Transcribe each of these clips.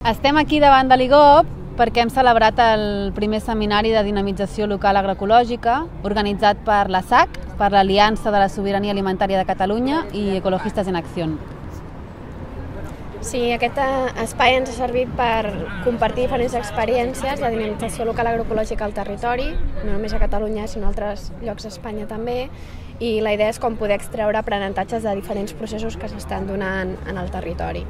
Estem aquí davant de l'IGOP perquè hem celebrat el primer seminari de dinamització local agroecològica organitzat per la SAC, per l'Aliança de la Sobirania Alimentària de Catalunya i Ecologistes en Acció. Sí, aquest espai ens ha servit per compartir diferents experiències de dinamització local agroecològica al territori, no només a Catalunya, sinó a altres llocs d'Espanya també, i la idea és com poder extreure aprenentatges de diferents processos que s'estan donant en el territori.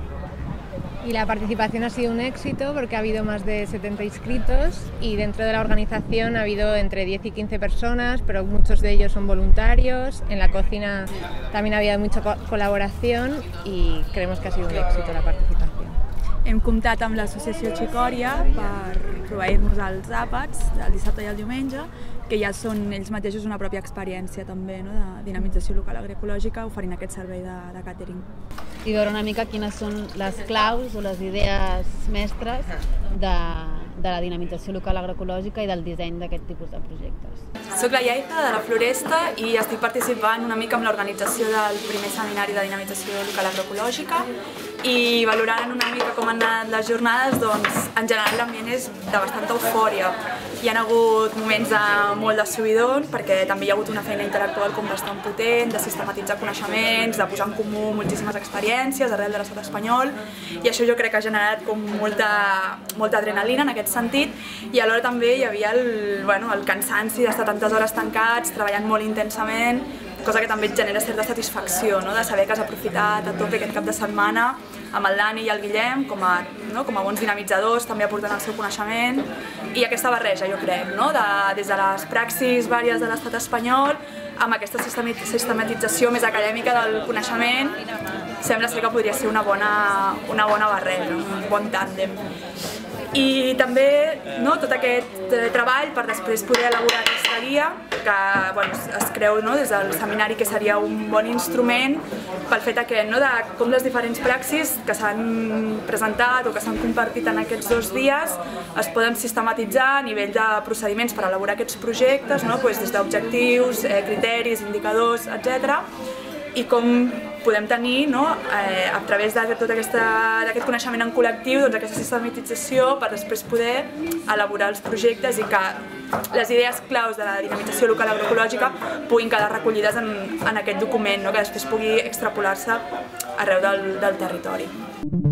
Y la participación ha sido un éxito porque ha habido más de 70 inscritos y dentro de la organización ha habido entre 10 y 15 personas, pero muchos de ellos son voluntarios. En la cocina también ha habido mucha colaboración y creemos que ha sido un éxito la participación. Hem comptat amb l'associació Xicòria per proveir-nos els àpats del dissabte i el diumenge, que ja són ells mateixos una pròpia experiència també, no, de dinamització local agroecològica, oferint aquest servei de càtering. I veure una mica quines són les claus o les idees mestres de la dinamització local agroecològica i del disseny d'aquest tipus de projectes. Soc la Iaita de la Floresta i estic participant una mica en l'organització del primer seminari de dinamització local agroecològica i valorant una mica com han anat les jornades, doncs en general l'ambient és de bastanta eufòria. Hi ha hagut moments de molt de subidon perquè també hi ha hagut una feina intel·lectual com bastant potent, de sistematitzar coneixements, de posar en comú moltíssimes experiències arrel de l'estat espanyol, i això jo crec que ha generat com molta adrenalina en aquest sentit, i alhora també hi havia el cansanci d'estar tantes hores tancats, treballant molt intensament, cosa que també et genera certa satisfacció, no? De saber que has aprofitat a tope aquest cap de setmana amb el Dani i el Guillem com a bons dinamitzadors, també aportant el seu coneixement, i aquesta barreja, jo crec, no? Des de les praxis vàries de l'estat espanyol amb aquesta sistematització més acadèmica del coneixement, sembla ser que podria ser una bona barreja, un bon tàndem. I també tot aquest treball per després poder elaborar aquesta guia, que es creu des del seminari que seria un bon instrument pel fet de com les diferents praxis que s'han presentat o que s'han compartit en aquests 2 dies es poden sistematitzar a nivell de procediments per elaborar aquests projectes, des d'objectius, criteris, indicadors, etc. I com podem tenir, a través de tot aquest coneixement en col·lectiu, aquesta sistematització per després poder elaborar els projectes i que les idees claus de la dinamització local agroecològica puguin quedar recollides en aquest document, que després pugui extrapolar-se arreu del territori.